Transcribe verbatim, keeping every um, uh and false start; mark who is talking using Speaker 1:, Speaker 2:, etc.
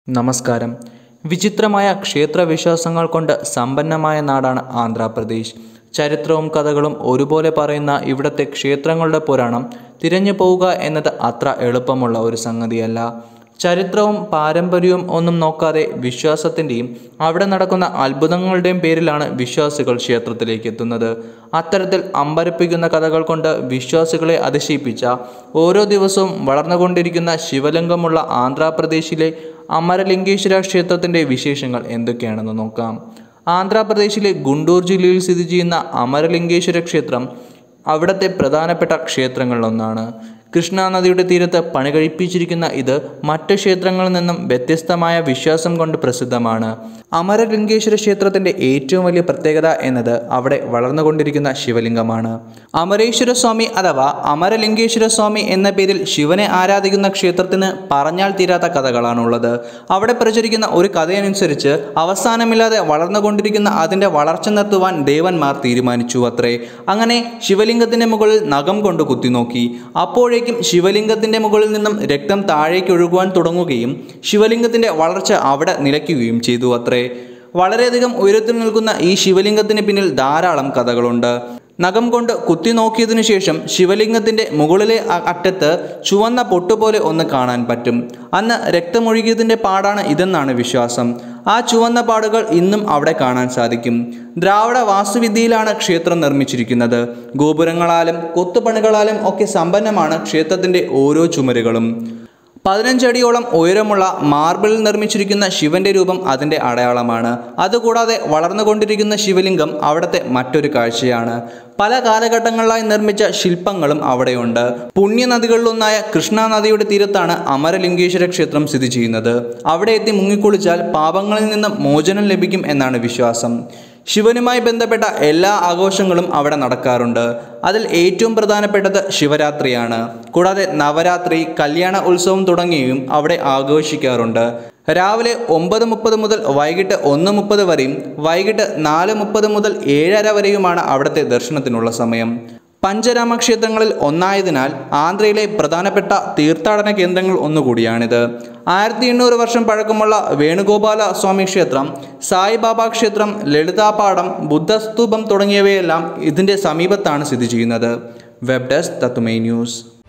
Speaker 1: നമസ്കാരം. വിചിത്രമായ ക്ഷേത്രവിശ്വാസങ്ങൾ കൊണ്ട് സമ്പന്നമായ നാടാണ് ആന്ധ്രാപ്രദേശ്. ചരിത്രവും കഥകളും ഒരുപോലെ പറയുന്ന ഇവിടത്തെ ക്ഷേത്രങ്ങളുടെ പുരാണം തിരഞ്ഞു പോവുക എന്നത് അത്ര എളുപ്പമുള്ള ഒരു സംഗതിയല്ല. ചരിത്രവും പാരമ്പര്യവും ഒന്നും നോക്കാതെ വിശ്വാസത്തിൻ്റെയും അവിടെ നടക്കുന്ന അത്ഭുതങ്ങളുടെയും പേരിലാണ് വിശ്വാസികൾ ക്ഷേത്രത്തിലേക്ക് എത്തുന്നത്. അത്തരത്തിൽ അമ്പരപ്പിക്കുന്ന കഥകൾ കൊണ്ട് വിശ്വാസികളെ അതിശയിപ്പിച്ച ഓരോ ദിവസവും വളർന്നുകൊണ്ടിരിക്കുന്ന ശിവലിംഗമുള്ള ആന്ധ്രാപ്രദേശിലെ അമരലിംഗേശ്വര ക്ഷേത്രത്തിൻ്റെ വിശേഷങ്ങൾ എന്തൊക്കെയാണെന്ന് നോക്കാം. ആന്ധ്രാപ്രദേശിലെ ഗുണ്ടൂർ ജില്ലയിൽ സ്ഥിതി ചെയ്യുന്ന അമരലിംഗേശ്വര ക്ഷേത്രം അവിടുത്തെ പ്രധാനപ്പെട്ട ക്ഷേത്രങ്ങളിലൊന്നാണ്. കൃഷ്ണ നദിയുടെ തീരത്ത് പണികഴിപ്പിച്ചിരിക്കുന്ന ഇത് മറ്റ് ക്ഷേത്രങ്ങളിൽ നിന്നും വ്യത്യസ്തമായ വിശ്വാസം കൊണ്ട് പ്രസിദ്ധമാണ്. അമരലിംഗേശ്വര ക്ഷേത്രത്തിൻ്റെ ഏറ്റവും വലിയ പ്രത്യേകത എന്നത് അവിടെ വളർന്നുകൊണ്ടിരിക്കുന്ന ശിവലിംഗമാണ്. അമരേശ്വര സ്വാമി അഥവാ അമരലിംഗേശ്വര സ്വാമി എന്ന പേരിൽ ശിവനെ ആരാധിക്കുന്ന ക്ഷേത്രത്തിന് പറഞ്ഞാൽ തീരാത്ത കഥകളാണുള്ളത്. അവിടെ പ്രചരിക്കുന്ന ഒരു കഥയനുസരിച്ച് അവസാനമില്ലാതെ വളർന്നുകൊണ്ടിരിക്കുന്ന അതിൻ്റെ വളർച്ച നിർത്തുവാൻ ദേവന്മാർ തീരുമാനിച്ചു അത്രേ. അങ്ങനെ ശിവലിംഗത്തിൻ്റെ മുകളിൽ നഖം കൊണ്ട് കുത്തിനോക്കി. അപ്പോഴേ ശിവലിംഗത്തിന്റെ മുകളിൽ നിന്നും രക്തം താഴേക്ക് ഒഴുകുവാൻ തുടങ്ങുകയും ശിവലിംഗത്തിന്റെ വളർച്ച അവിടെ നിലയ്ക്കുകയും ചെയ്തു അത്രേ. വളരെയധികം ഉയരത്തിൽ നിൽക്കുന്ന ഈ ശിവലിംഗത്തിന് പിന്നിൽ ധാരാളം കഥകളുണ്ട്. നഖം കൊണ്ട് കുത്തി നോക്കിയതിനു ശേഷം ശിവലിംഗത്തിന്റെ മുകളിലെ അറ്റത്ത് ചുവന്ന പൊട്ടുപോലെ ഒന്ന് കാണാൻ പറ്റും. അന്ന് രക്തമൊഴുകിയതിൻ്റെ പാടാണ് ഇതെന്നാണ് വിശ്വാസം. ആ ചുവന്ന പാടുകൾ ഇന്നും അവിടെ കാണാൻ സാധിക്കും. ദ്രാവിഡ വാസ്തുവിദ്യയിലാണ് ക്ഷേത്രം നിർമ്മിച്ചിരിക്കുന്നത്. ഗോപുരങ്ങളാലും കൊത്തുപണികളാലും ഒക്കെ സമ്പന്നമാണ് ക്ഷേത്രത്തിൻ്റെ ഓരോ ചുമരുകളും. പതിനഞ്ചടിയോളം ഉയരമുള്ള മാർബിളിൽ നിർമ്മിച്ചിരിക്കുന്ന ശിവന്റെ രൂപം അതിൻ്റെ അടയാളമാണ്. അതുകൂടാതെ വളർന്നുകൊണ്ടിരിക്കുന്ന ശിവലിംഗം അവിടുത്തെ മറ്റൊരു കാഴ്ചയാണ്. പല കാലഘട്ടങ്ങളിലായി നിർമ്മിച്ച ശില്പങ്ങളും അവിടെയുണ്ട്. പുണ്യനദികളിലൊന്നായ കൃഷ്ണ നദിയുടെ തീരത്താണ് അമരലിംഗേശ്വര ക്ഷേത്രം സ്ഥിതി ചെയ്യുന്നത്. അവിടെ എത്തി മുങ്ങിക്കുളിച്ചാൽ പാപങ്ങളിൽ നിന്ന് മോചനം ലഭിക്കും എന്നാണ് വിശ്വാസം. ശിവനുമായി ബന്ധപ്പെട്ട എല്ലാ ആഘോഷങ്ങളും അവിടെ നടക്കാറുണ്ട്. അതിൽ ഏറ്റവും പ്രധാനപ്പെട്ടത് ശിവരാത്രിയാണ്. കൂടാതെ നവരാത്രി, കല്യാണ ഉത്സവം തുടങ്ങിയവയും അവിടെ ആഘോഷിക്കാറുണ്ട്. രാവിലെ ഒമ്പത് മുപ്പത് മുതൽ വൈകിട്ട് ഒന്ന് മുപ്പത് വരെയും വൈകിട്ട് നാല് മുപ്പത് മുതൽ ഏഴര വരെയുമാണ് അവിടുത്തെ ദർശനത്തിനുള്ള സമയം. പഞ്ചരാമക്ഷേത്രങ്ങളിൽ ഒന്നായതിനാൽ ആന്ധ്രയിലെ പ്രധാനപ്പെട്ട തീർത്ഥാടന കേന്ദ്രങ്ങൾ ഒന്നുകൂടിയാണിത്. ആയിരത്തി എണ്ണൂറ് വർഷം പഴക്കമുള്ള വേണുഗോപാല സ്വാമി ക്ഷേത്രം, സായിബാബ ക്ഷേത്രം, ലളിതാപാടം, ബുദ്ധസ്തൂപം തുടങ്ങിയവയെല്ലാം ഇതിൻ്റെ സമീപത്താണ് സ്ഥിതി ചെയ്യുന്നത്. Web desk Tatwamayi news.